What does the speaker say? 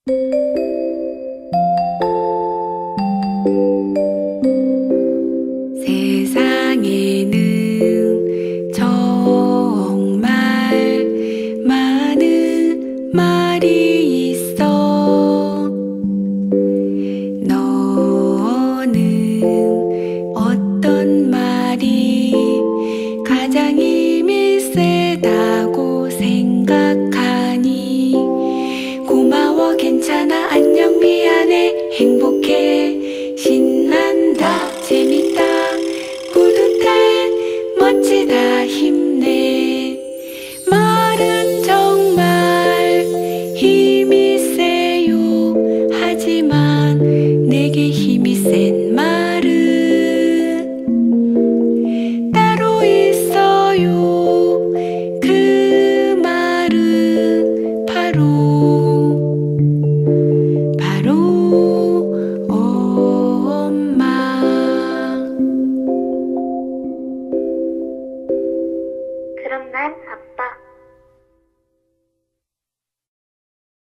세상에는 정말 많은 말이 있어. 너는 어떤 말이 가장 힘이 세다고 생각하니? 고마워, 괜찮아, 안녕, 미안해, 행복해, 신난다, 재밌다, 뿌듯해, 멋지다, 힘내. 말은 정말 힘이 세요. 하지만 내게 힘이 센 말은 따로 있어요. 그 말은 바로 엄마. 그럼 난 아빠.